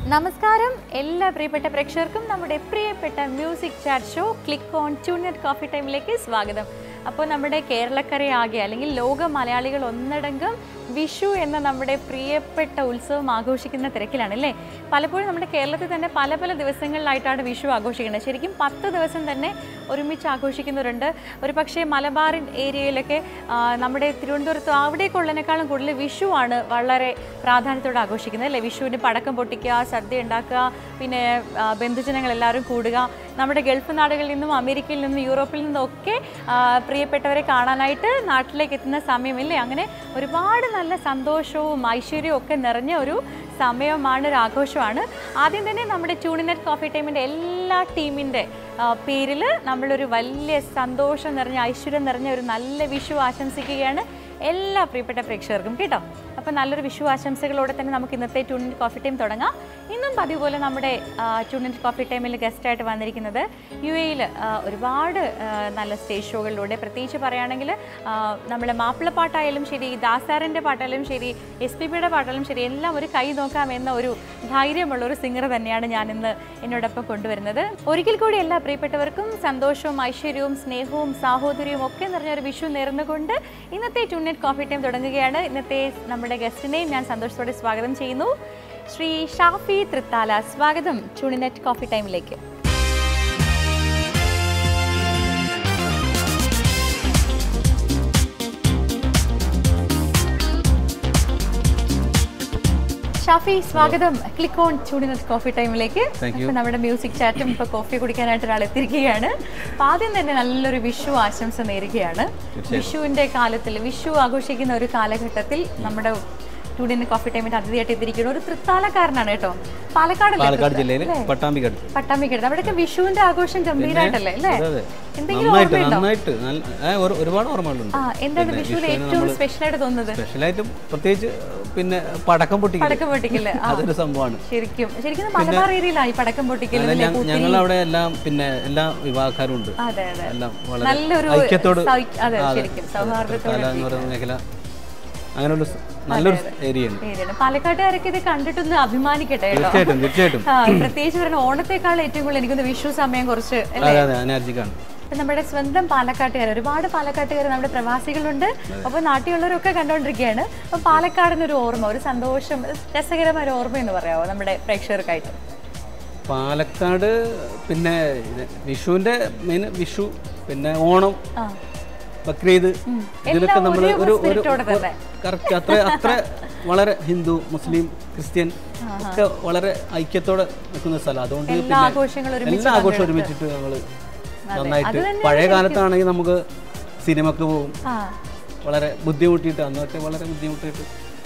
നമസ്കാരം എല്ലാ പ്രിയപ്പെട്ട പ്രേക്ഷകർക്കും നമ്മുടെ പ്രിയപ്പെട്ട music chat show click on tune it coffee ടൈമിലേക്ക് സ്വാഗതം. അപ്പോൾ നമ്മുടെ കേരളക്കരയാകെ അല്ലെങ്കിൽ ലോക മലയാളികൾ ഒന്നടങ്കം വിഷു എന്ന നമ്മുടെ പ്രിയപ്പെട്ട ഉത്സവം ആഘോഷിക്കുന്ന തിരക്കിലാണ് അല്ലേ. പലപ്പോഴും നമ്മുടെ കേരളത്തിൽ തന്നെ പല പല ദിവസങ്ങളിലായിട്ടാണ് വിഷു ആഘോഷിക്കുന്നത്. ശരിക്കും 10 ദിവസം തന്നെ ഒരുമിച്ച് ആഘോഷിക്കുന്നവരുണ്ട്. ഒരു പക്ഷേ മലബാറിൻ ഏരിയയിലൊക്കെ നമ്മുടെ തിരുവനന്തപുരത്ത് അവിടേക്കുള്ളതിനേക്കാളും കൂടുതൽ വിഷുവാണ് വളരെ പ്രാധാന്യത്തോടെ ആഘോഷിക്കുന്നത് അല്ലേ. വിഷുവിന് പടക്കം പൊട്ടിക്കുക, സദ്യ ഉണ്ടാക്കുക, പിന്നെ ബന്ധുജനങ്ങൾ എല്ലാവരും കൂടുക. നമ്മുടെ ഗൾഫ് നാടുകളിൽ നിന്നും അമേരിക്കയിൽ നിന്നും യൂറോപ്പിൽ നിന്നും ഒക്കെ പ്രിയപ്പെട്ടവരെ കാണാനായിട്ട് നാട്ടിലേക്ക് എത്തുന്ന സമയമില്ലേ. അങ്ങനെ ഒരുപാട് നല്ല സന്തോഷവും ഐശ്വര്യവും ഒക്കെ നിറഞ്ഞ ഒരു സമയമാണ്, ഒരു ആഘോഷമാണ്. ആദ്യം തന്നെ നമ്മുടെ ട്യൂണിനെറ്റ് കോഫി ടൈമിൻ്റെ എല്ലാ ടീമിൻ്റെ പേരിൽ നമ്മളൊരു വലിയ സന്തോഷം നിറഞ്ഞ ഐശ്വര്യം നിറഞ്ഞ ഒരു നല്ല വിഷു ആശംസിക്കുകയാണ് എല്ലാ പ്രിയപ്പെട്ട പ്രേക്ഷകർക്കും കേട്ടോ. അപ്പോൾ നല്ലൊരു വിഷു ആശംസകളോടെ തന്നെ നമുക്ക് ഇന്നത്തെ ട്യൂണിനെറ്റ് കോഫി ടൈം തുടങ്ങാം. ഇന്നും പതിപോലെ നമ്മുടെ ട്യൂണിനെറ്റ് കോഫി ടൈമിൽ ഗസ്റ്റായിട്ട് വന്നിരിക്കുന്നത് UAE ഒരുപാട് നല്ല സ്റ്റേജ് ഷോകളിലൂടെ, പ്രത്യേകിച്ച് പറയുകയാണെങ്കിൽ നമ്മുടെ മാപ്പിളപ്പാട്ടായാലും ശരി, ദാസാറിൻ്റെ പാട്ടായാലും ശരി, SPBയുടെ പാട്ടായാലും ശരി, എല്ലാം ഒരു കൈ നോക്കാമെന്ന ഒരു ധൈര്യമുള്ള ഒരു സിംഗർ തന്നെയാണ് ഞാൻ ഇന്ന് എന്നോടൊപ്പം കൊണ്ടുവരുന്നത്. ഒരിക്കൽ കൂടി എല്ലാ പ്രിയപ്പെട്ടവർക്കും സന്തോഷവും ഐശ്വര്യവും സ്നേഹവും സാഹോദര്യവും ഒക്കെ നിറഞ്ഞ ഒരു വിഷു നേർന്നുകൊണ്ട് ഇന്നത്തെ ട്യൂണിനെറ്റ് കോഫി ടൈം തുടങ്ങുകയാണ്. ഇന്നത്തെ നമ്മുടെ ഗസ്റ്റിനെയും ഞാൻ സന്തോഷത്തോടെ സ്വാഗതം ചെയ്യുന്നു. ശ്രീ ഷാഫി ത്രിത്താല, സ്വാഗതം ട്യൂണിനെറ്റ് കോഫി ടൈമിലേക്ക്. ഷാഫി, സ്വാഗതം ക്ലിക്ക് ഓൺ ട്യൂണിനെറ്റ് കോഫി ടൈമിലേക്ക്. ഇപ്പം നമ്മുടെ മ്യൂസിക് ചാറ്റും ഇപ്പോൾ കോഫി കുടിക്കാനായിട്ട് ഒരാൾ എത്തിയിരിക്കുകയാണ്. അപ്പം ആദ്യം തന്നെ നല്ലൊരു വിഷു ആശംസ നേരുകയാണ്. വിഷുവിൻ്റെ കാലത്തിൽ, വിഷു ആഘോഷിക്കുന്ന ഒരു കാലഘട്ടത്തിൽ നമ്മുടെ ട്യൂണിനെറ്റ് കോഫി ടൈമിന്റെ അതിഥിയായിട്ട് എത്തിയിരിക്കുന്ന ഒരു തൃത്താലക്കാരനാണ് കേട്ടോ. പാലക്കാട് ജില്ലയിലെ പട്ടാമ്പിക്കടുത്ത്. അവിടെയൊക്കെ വിഷുവിന്റെ ആഘോഷം ഗംഭീരമായിട്ടല്ലേ അല്ലേ? എന്തെങ്കിലും ഒരുപാട് ഓർമ്മകളുണ്ട്. എന്താണ് വിഷുവിൽ ഏറ്റവും സ്പെഷ്യൽ ആയിട്ട് തോന്നുന്നത്? സ്പെഷ്യലായിട്ടും പ്രത്യേകിച്ച് പിന്നെ പടക്കം പൊട്ടിക്കല് അതൊരു സംഭവമാണ്. ശരിക്കും മലബാർ ഏരിയയിലായി പടക്കം പൊട്ടിക്കല്. ഞങ്ങൾ അവിടെ എല്ലാം പിന്നെ എല്ലാ വിഭാഗക്കാരും ഉണ്ട്. എല്ലാം നല്ലൊരു ഐക്യത്തോട് സൗഹാർദ്ദത്തോടെ മേഖല അങ്ങനെയുള്ള നല്ലൊരു ഏരിയയാണ്. പാലക്കാട്ടുകാരൊക്കെ ഇത് കണ്ടിട്ടൊന്ന് അഭിമാനിക്കട്ടെ കേട്ടോ. തീർച്ചയായിട്ടും. പ്രത്യേകിച്ച് പറയുന്ന ഓണത്തെക്കാൾ ഏറ്റവും കൂടുതൽ എനിക്കൊന്ന് വിഷു സമയം കുറച്ച് നമ്മുടെ സ്വന്തം പാലക്കാട്ടുകാർ, ഒരുപാട് പാലക്കാട്ടുകാർ നമ്മുടെ പ്രവാസികളുണ്ട്. അപ്പോൾ നാട്ടിലുള്ളവരൊക്കെ കണ്ടുകൊണ്ടിരിക്കുകയാണ്. അപ്പോൾ പാലക്കാടിനൊരു ഓർമ്മ, ഒരു സന്തോഷം, രസകരമായ ഒരു ഓർമ്മ എന്ന് പറയാമോ നമ്മുടെ പ്രേക്ഷകർക്കായിട്ട്? പാലക്കാട് പിന്നെ വിഷുവിന്റെ മെയിൻ വിഷു, പിന്നെ ഓണം, ബക്രീദ്, ഇതിലൊക്കെ നമ്മൾ ഒരു കറക്റ്റ് അത്ര വളരെ ഹിന്ദു, മുസ്ലിം, ക്രിസ്ത്യൻ ഒക്കെ വളരെ ഐക്യത്തോടെ നിൽക്കുന്ന സ്ഥലം. അതുകൊണ്ട് എല്ലാ ആഘോഷവും ഒരുമിച്ചിട്ട് ഞങ്ങൾ നന്നായിട്ട്, പഴയ കാലത്താണെങ്കിൽ നമുക്ക് സിനിമക്ക് പോകും, വളരെ ബുദ്ധിമുട്ടിയിട്ട്, അന്നൊക്കെ വളരെ ബുദ്ധിമുട്ടിയിട്ട്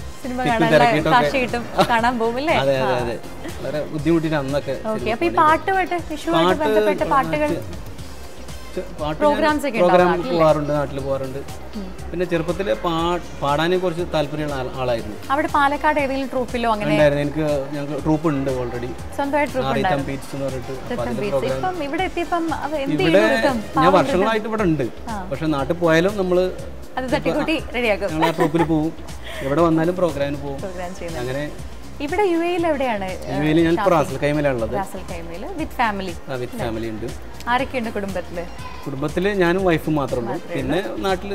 കാണാൻ പോകും. അതെ അതെ അതെ, വളരെ ബുദ്ധിമുട്ടിയിട്ട് അന്നൊക്കെ. പ്രോഗ്രാം പോകാറുണ്ട്, നാട്ടിൽ പോകാറുണ്ട്. പിന്നെ ചെറുപ്പത്തിൽ പാടാനെ കുറിച്ച് താല്പര്യമുള്ള ആളായിരുന്നു. അവിടെ പാലക്കാട് ഏതെങ്കിലും ട്രൂപ്പിലോ അങ്ങനെ? എനിക്ക് ഞങ്ങൾക്ക് ട്രൂപ്പ് ഉണ്ട് ഓൾറെഡി, ഇവിടെ ഞാൻ വർഷങ്ങളായിട്ട് ഇവിടെ ഉണ്ട്. പക്ഷെ നാട്ടിൽ പോയാലും നമ്മള് ഞങ്ങൾ ആ ട്രൂപ്പിൽ പോകും, എവിടെ വന്നാലും പ്രോഗ്രാമിന് പോകും. അങ്ങനെ ഇവിടെ UAE എവിടെയാണ്? UAE ഞാൻ റാസൽ ഖൈമയിലുള്ളത്. വിത്ത് ഫാമിലി ഉണ്ട്. ആരൊക്കെയുണ്ട് കുടുംബത്തില്? ഞാനും വൈഫും മാത്രമേ ഉള്ളൂ. പിന്നെ നാട്ടില്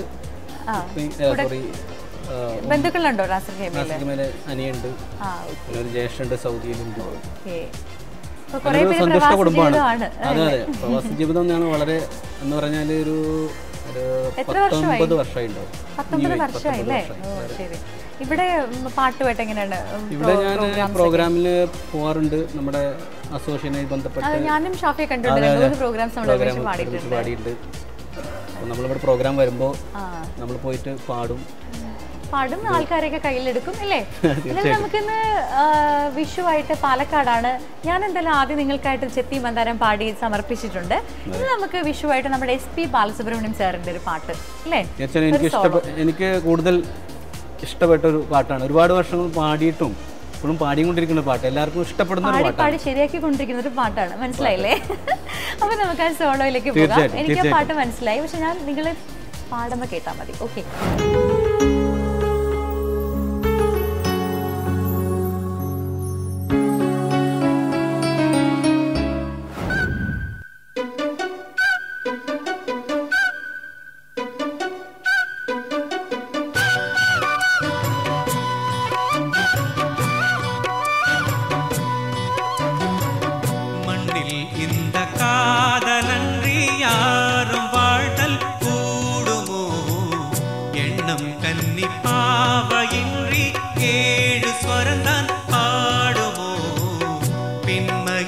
ബന്ധുക്കളുണ്ടോ? റാസൽ ഖൈമയില് അനിയുണ്ട്, പിന്നെ ഒരു ജ്യേഷ്ഠുണ്ട്, സൗദിയിലുണ്ട്. സന്തോഷ കുടുംബമാണ്. അതെ അതെ, പ്രവാസി ജീവിതം എന്നാണ് വളരെ എന്ന് പറഞ്ഞാല് ഒരു 19 വർഷമായിട്ടുണ്ടാവും. 19 വർഷമായില്ലേ? ഇവിടെ പാട്ടുമായിട്ട് എങ്ങനെയാണ്? ഇവിടെ ഞാൻ പ്രോഗ്രാമിൽ പോകാറുണ്ട്, നമ്മുടെ അസോസിയേഷനുമായി ബന്ധപ്പെട്ട്. ഞാനും ഷാഫിയെ കണ്ടിട്ടുണ്ട്, പ്രോഗ്രാംസ് പാടിയിട്ടുണ്ട്. അപ്പോൾ നമ്മളിവിടെ പ്രോഗ്രാം വരുമ്പോൾ നമ്മൾ പോയിട്ട് പാടും, ആൾക്കാരെയൊക്കെ കയ്യിലെടുക്കും അല്ലേ? നമുക്കിന്ന് വിഷുവായിട്ട് പാലക്കാടാണ്. ഞാൻ എന്തായാലും ആദ്യം നിങ്ങൾക്കായിട്ട് ചെത്തി മന്ദാരം പാടി സമർപ്പിച്ചിട്ടുണ്ട്. ഇന്ന് നമുക്ക് വിഷുവായിട്ട് നമ്മുടെ SP ബാലസുബ്രഹ്മണ്യം സാറിന്റെ ഒരു പാട്ട് അല്ലേ? എനിക്ക് കൂടുതൽ ഇഷ്ടപ്പെട്ട ഒരു പാട്ടാണ്. ഒരുപാട് വർഷങ്ങൾ പാടിയിട്ടും ഇപ്പോഴും പാടിക്കൊണ്ടിരിക്കുന്ന പാട്ട്, എല്ലാവർക്കും ഇഷ്ടപ്പെടുന്ന ഒരു പാട്ടാണ്. പാടി ശരിയാക്കിക്കൊണ്ടിരിക്കുന്ന ഒരു പാട്ടാണ്, മനസ്സിലായില്ലേ? അപ്പൊ നമുക്ക് ആ സോളോയിലേക്ക് പോകാം. എനിക്ക് ആ പാട്ട് മനസ്സിലായി, പക്ഷെ ഞാൻ നിങ്ങൾ പാടുമ്പോൾ കേട്ടാൽ മതി. ഓക്കെ.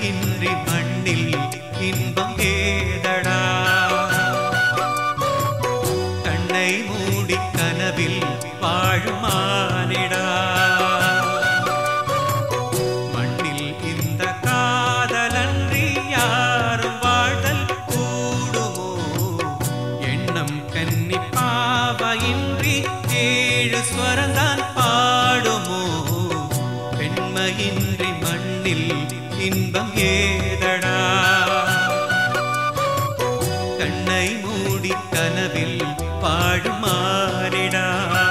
பெண்மையின்றி மண்ணில் இன்பம் ஏதடா கண்ணை மூடி கனவில் வாழும் மானிடா மண்ணில் இந்த காதலன்றி யாரும் வாழ்தல் கூடுமோ எண்ணம் கன்னி பாவையின்றி ஏழு ஸ்வரந்தான் பாடுமோ பெண்மையின்றி மண்ணில் இன்பம் ஏதடா கண்ணை மூடி கனவில் வாழும் மானிடா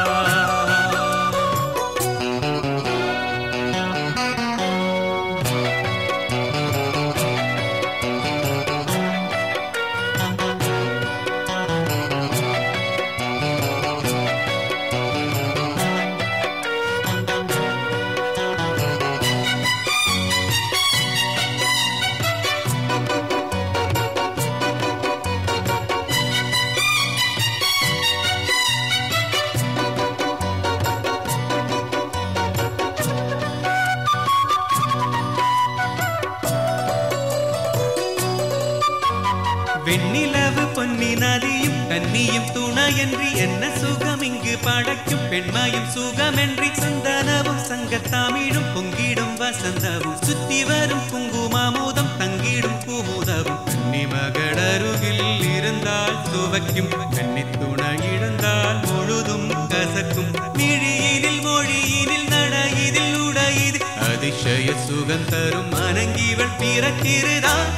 வெண்ணிலவு பொன்னி நதியும் கன்னியும் துணையன்றி என்ன சுகம் இங்கு படைக்கும் பெண்மையும் சுகமென்றி சந்தனவும் சங்கத்தாமிழும் பொங்கிடும் வசந்தவும் சுத்தி வரும் குங்குமாமுதம் தங்கிடும் பூமுதவும் கன்னி மகளருகில் இருந்தால் சுவைக்கும் கன்னி துணை இழந்தால் முழுதும் கசக்கும் மிழியினில் மொழியினில் நடையினில் உடையினில் அதிசய சுகம் தரும் மனங்கிவள் பிறக்கிறதா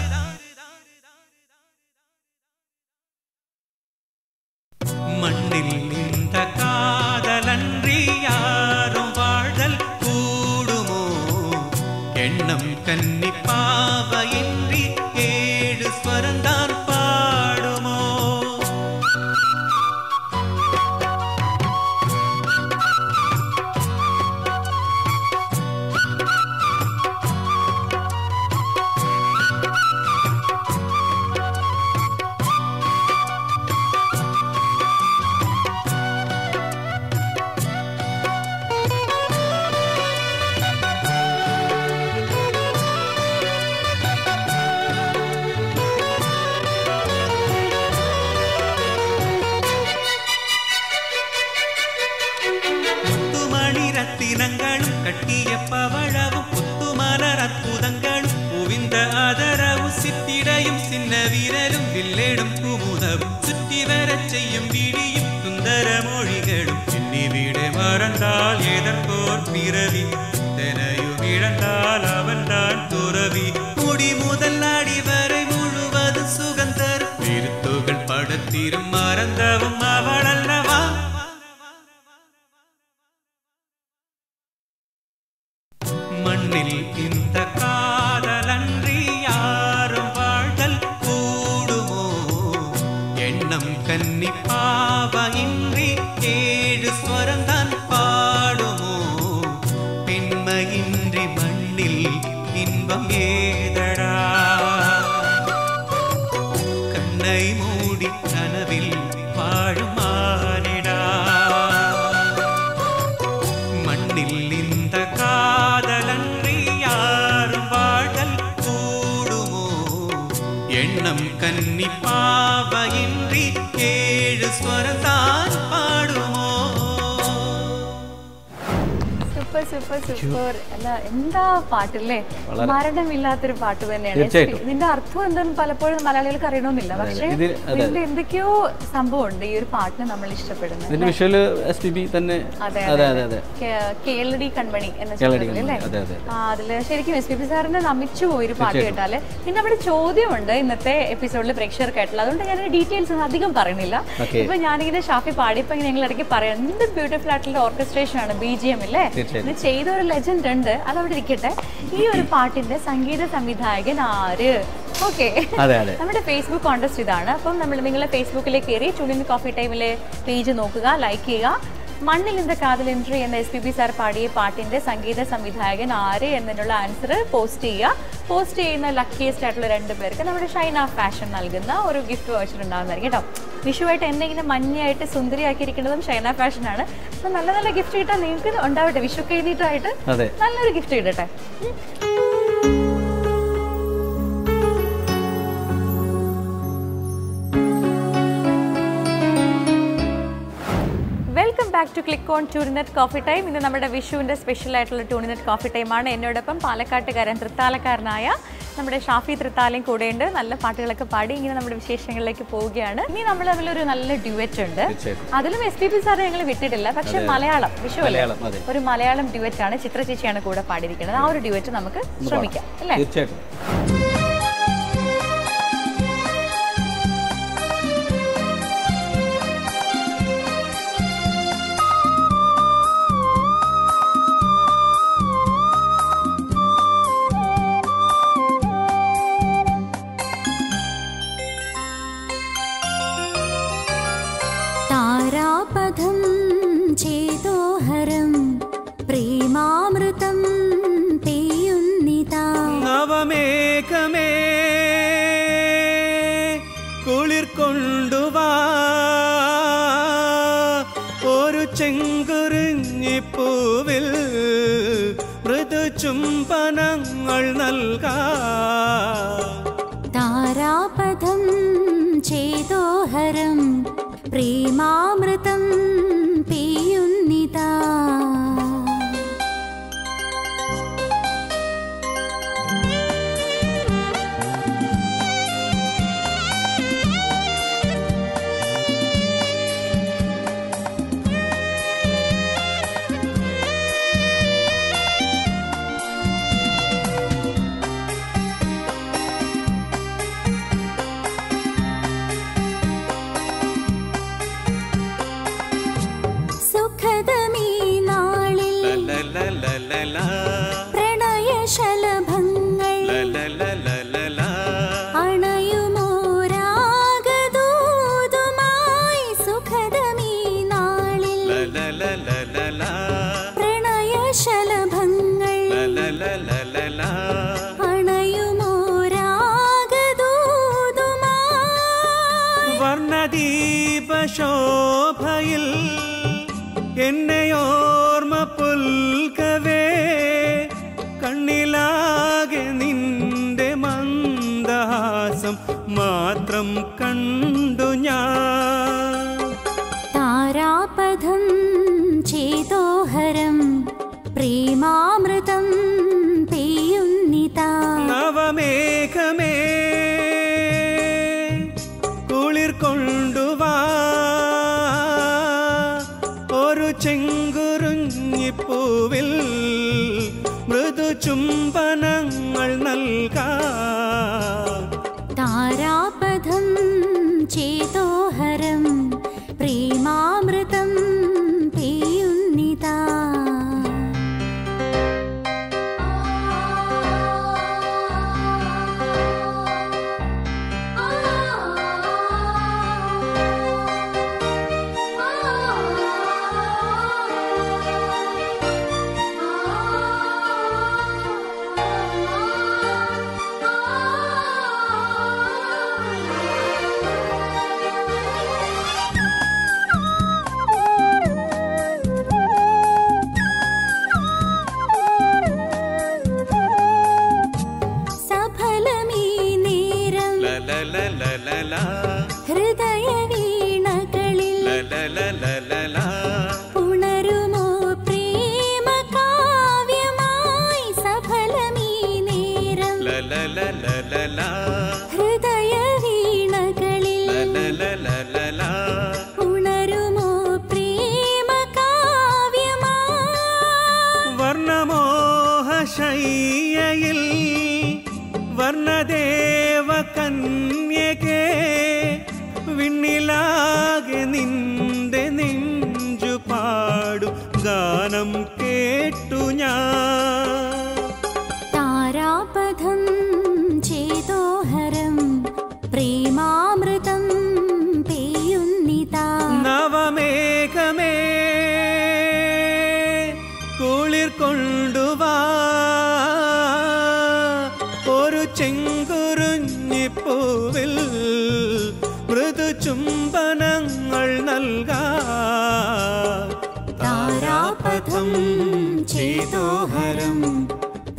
மண்ணில் இந்த காதலன்றி யாரும் வாழ்தல் கூடுமோ எண்ணம் கன்னி பாவையின்றி ஏழு ஸ்வரந்தான் பாடுமோ ரத்தினங்களும் கட்டிய பவழவும் புத்துமலர் அற்புதங்களும் குவிந்த ஆதரவும் சித்திரையும் சின்ன வீரலும் வில்லேடும் குமுதவும் சுற்றி வரச் செய்யும் விடியும் சுந்தர மொழிகளும் எண்ணி விட மறந்தால் எதற்கோர் பிறவி தெனையும் இழந்தால் அவன்தான் துறவி முடி முதல் அடி வரை முழுவது சுகந்தர் திருத்துகள் படத்திரும் மறந்தவும் அவள் அல்லவா மண்ணில் இந்த காதலன்றி யாரும் வாழ்தல் கூடுமோ எண்ணம் கன்னி பாவையின்றி ஏழு ஸ்வரந்தான் பாடுமோ பெண்மையின்றி மண்ணில் இன்பம் ஏதடா கண்ணை மூடி கனவில் வாழும் மானிடா மண்ணில் இந்த காதலன்றி யாரும் வாழ்தல் கூடுமோ எண்ணம் கன்னி பாவையின்றி ஏழு ஸ்வரந்தான் பாடுமோ സൂപ്പർ സൂപ്പർ സൂപ്പർ അല്ല എന്താ പാട്ടില്ലേ മരണമില്ലാത്തൊരു പാട്ട് തന്നെയാണ് ഇതിന്റെ അർത്ഥം എന്താണെന്ന് പലപ്പോഴും മലയാളികൾക്ക് അറിയണമെന്നില്ല പക്ഷേ ഇതിന്റെ എന്തൊക്കെയോ സംഭവമുണ്ട് ഈ ഒരു പാട്ടിനെ നമ്മൾ ഇഷ്ടപ്പെടുന്നത് കേളടി കൺമണി എന്ന ചിത്രത്തിലല്ലേ അതില് ശരിക്കും SPB സാറിനെ നമിച്ചു പോയൊരു പാട്ട് കേട്ടാല് പിന്നെ അവിടെ ചോദ്യമുണ്ട് ഇന്നത്തെ എപ്പിസോഡിൽ പ്രേക്ഷകർക്കായിട്ടുള്ള അതുകൊണ്ട് ഞാൻ ഡീറ്റെയിൽസ് ഒന്നും അധികം പറയുന്നില്ല ഇപ്പൊ ഞാനിങ്ങനെ ഷാഫി പാടിയപ്പോ ഞങ്ങൾ ഇടയ്ക്ക് പറയാം എന്ത് ബ്യൂട്ടിഫുൾ ആയിട്ടുള്ള ഓർക്കസ്ട്രേഷൻ ആണ് BGM അല്ലേ ഇത് ചെയ്ത ഒരു ലെജൻഡ് ഉണ്ട് അതവിടെ ഇരിക്കട്ടെ ഈ ഒരു പാട്ടിന്റെ സംഗീത സംവിധായകൻ ആര് ഓക്കെ നമ്മുടെ ഫേസ്ബുക്ക് കോൺടെസ്റ്റ് ഇതാണ് അപ്പം നിങ്ങൾ ഫേസ്ബുക്കിലേക്ക് കയറി ട്യൂണിൻ കോഫി ടൈമിലെ പേജ് നോക്കുക ലൈക്ക് ചെയ്യുക മണ്ണിൽ ഇന്ത കാതലൻട്രി എന്ന SPB സാർ പാടിയ പാട്ടിന്റെ സംഗീത സംവിധായകൻ ആര് എന്നതിനുള്ള ആൻസർ പോസ്റ്റ് ചെയ്യുന്ന ലക്കിയസ്റ്റ് ആയിട്ടുള്ള 2 പേർക്ക് നമ്മുടെ ഷൈന ഫാഷൻ നൽകുന്ന ഒരു ഗിഫ്റ്റ് വൗച്ചർ ഉണ്ടാകുന്നതായിരിക്കും കേട്ടോ വിഷുവായിട്ട് എന്നെ ഇങ്ങനെ മഞ്ഞയായിട്ട് സുന്ദരിയാക്കിയിരിക്കുന്നതും ഷൈന ഫാഷൻ ആണ് അപ്പോൾ നല്ല നല്ല ഗിഫ്റ്റ് കിട്ടാൻ നിങ്ങൾക്ക് ഉണ്ടാവട്ടെ വിഷു കഴിഞ്ഞിട്ടായിട്ട് നല്ലൊരു ഗിഫ്റ്റ് കിട്ടട്ടെ back to click on tune in it coffee time. ഇന്ന് നമ്മുടെ വിഷുവിൻ്റെ സ്പെഷ്യൽ ആയിട്ടുള്ള ട്യൂണിനെറ്റ് കോഫി ടൈമാണ്. എന്നോടൊപ്പം പാലക്കാട്ടുകാരൻ തൃത്താലക്കാരനായ നമ്മുടെ ഷാഫി ത്രിത്താലയും കൂടെയുണ്ട്. നല്ല പാട്ടുകളൊക്കെ പാടി ഇങ്ങനെ നമ്മുടെ വിശേഷങ്ങളിലേക്ക് പോവുകയാണ്. ഇനി നമ്മൾ തമ്മിലൊരു നല്ല ഡ്യുവറ്റ് ഉണ്ട്. അതിലും SPB സാറ് ഞങ്ങൾ വിട്ടിട്ടില്ല, പക്ഷെ മലയാളം വിഷു ഒരു മലയാളം ഡ്യുവറ്റ് ആണ്. ചിത്ര ചേച്ചിയാണ് കൂടെ പാടിയിരിക്കുന്നത്. ആ ഒരു ഡ്യുവറ്റ് നമുക്ക് ശ്രമിക്കാം അല്ലേ? താരാപഥം ചേതോഹരം പ്രേമാമൃതം പെയ്യുന്നിതാ. നവമേഘമേ കുളിർക്കൊണ്ടുവാ, ഒരു ചെങ്കുറിഞ്ഞിപ്പൂവിൽ മൃദുചുംബനങ്ങൾ നൽകാം. താരാപഥം ചേതോഹരം പ്രേമാമൃതം പെയ്യുന്നിതാ. പ്രണയശലഭങ്ങൾ അണയുമോരാഗദൂതുമായി സുഖദമീ നാളിൽ. പ്രണയശലഭങ്ങൾ അണയുമോരാഗദൂതുമായി. വർണ്ണദീപശോഭയിൽ എന്നെയോർമ്മ പുൽകവേ, കണ്ണിലാകെ നിന്റെ മന്ദഹാസം മാത്രം കണ്ടു ഞാൻ. താരാപഥം ചേതോഹരം പ്രേമാമൃതം പെയ്യുന്നിതാ. നവമേഘമേ കുളിർക്കൊണ്ടുവാ, ഒരു ചെങ്കുറിഞ്ഞിപ്പൂവിൽ മൃദുചുംബനങ്ങൾ നൽകാം. താരാപഥം ചേതോഹരം പ്രേമാമൃതം പെയ്യുന്നിതാ. ഹൃദയ വീണകളിൽ ഉണരുമോ പ്രേമ കാവ്യമായി സഫലമീ നേരം. ഹൃദയ വീണകളിൽ ഉണരുമോ പ്രേമ കാവ്യമായി. വർണ്ണമോഹശയ്യയിൽ വർണ്ണദേവ കന്യകേ, വിണ്ണിലാകെ നിന്റെ നെഞ്ചു പാടും ഗാനം കേട്ടു ഞാൻ. താരാപഥം ചേതോഹരം പ്രേമാമൃതം പെയ്യുന്നിതാ. നവമേഘമേ കുളിർക്കൊണ്ടുവാ, ഒരു ചെങ്കുറിഞ്ഞിപ്പൂവിൽ മൃദുചുംബനങ്ങൾ നൽകാം. താരാപഥം ചേതോഹരം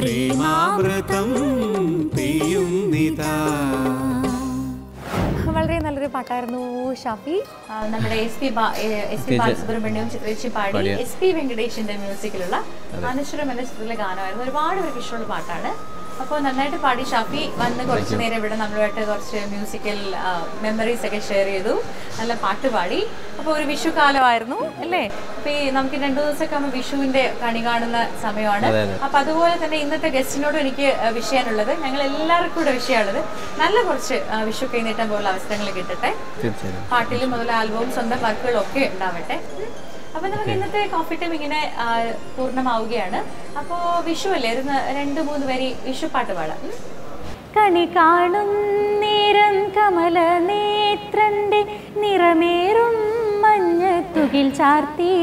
പ്രേമാമൃതം പെയ്യുന്നിതാ. വളരെ നല്ലൊരു പാട്ടായിരുന്നു ഷാഫി. നമ്മുടെ എസ് പി ബാലസുബ്രഹ്മണ്യവും ചിത്രേച്ചി പാടി SP വെങ്കടേഷിന്റെ മ്യൂസിക്കിലുള്ള അനശ്വരം എന്ന ചിത്രത്തിലെ ഗാനമായിരുന്നു. ഒരുപാട് പേർക്ക് ഇഷ്ടമുള്ള പാട്ടാണ്. അപ്പോൾ നന്നായിട്ട് പാടി ഷാഫി. വന്ന് കുറച്ച് നേരം ഇവിടെ നമ്മളുമായിട്ട് കുറച്ച് മ്യൂസിക്കൽ മെമ്മറീസ് ഒക്കെ ഷെയർ ചെയ്തു. നല്ല പാട്ട് പാടി. അപ്പോൾ ഒരു വിഷു കാലമായിരുന്നു അല്ലേ? അപ്പോൾ ഈ നമുക്ക് 2 ദിവസമൊക്കെ ആകുമ്പോൾ വിഷുവിൻ്റെ കണി കാണുന്ന സമയമാണ്. അപ്പോൾ അതുപോലെ തന്നെ ഇന്നത്തെ ഗസ്റ്റിനോടും എനിക്ക് വിഷയമാണുള്ളത്. ഞങ്ങൾ എല്ലാവർക്കും കൂടെ വിഷയമുള്ളത് നല്ല കുറച്ച് വിഷു കൈനീട്ടാൻ പോലുള്ള അവസരങ്ങൾ കിട്ടട്ടെ. പാട്ടിലും അതുപോലെ ആൽബവും സ്വന്തം വർക്കുകളും ഒക്കെ ഉണ്ടാവട്ടെ. അപ്പൊ നമുക്ക് ഇന്നത്തെ കോഫി ടൈം ഇങ്ങനെ പൂർണ്ണമാവുകയാണ്. അപ്പോ വിഷു അല്ലേ, 2-3 വരി വിഷു പാട്ട് പാടാം. കണി കാണും നേരം കമല നേത്രന്റെ നിറമേറും മഞ്ഞത്തുകിൽ ചാർത്തി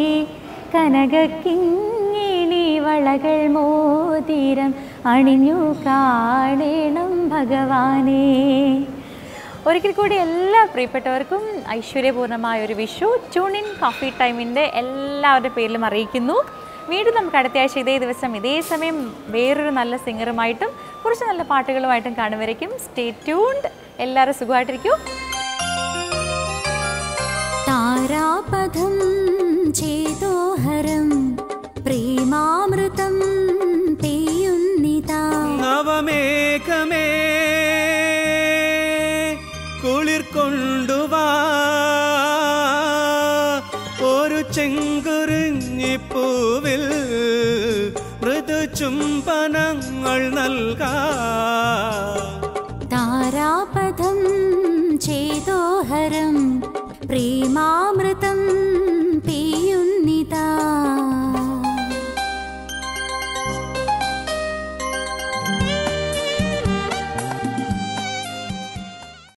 കനകക്കിങ്ങിണി വളകൾ മോതിരം അണിഞ്ഞു കാണണം ഭഗവാനേ. ഒരിക്കൽ കൂടി എല്ലാ പ്രിയപ്പെട്ടവർക്കും ഐശ്വര്യപൂർണ്ണമായ ഒരു വിഷു ട്യൂണിൻ കോഫി ടൈമിൻ്റെ എല്ലാവരുടെ പേരിലും അറിയിക്കുന്നു. വീണ്ടും നമുക്ക് അടുത്ത ആഴ്ച ഇതേ ദിവസം ഇതേ സമയം വേറൊരു നല്ല സിംഗറുമായിട്ടും കുറച്ച് നല്ല പാട്ടുകളുമായിട്ടും കാണുവരയ്ക്കും. Stay tuned. എല്ലാവരും സുഖമായിട്ടിരിക്കും. താരാപഥം ചേതോഹരം പ്രേമാമൃതം പെയ്യുന്നിതാ. നവമേഘമേ കുളിർ കൊണ്ടുവാ, ഒരു ചെങ്കുറിഞ്ഞിപ്പൂവിൽ മൃദുചുംബനങ്ങൾ നൽകാം. താരാപഥം ചേതോഹരം പ്രേമാമൃതം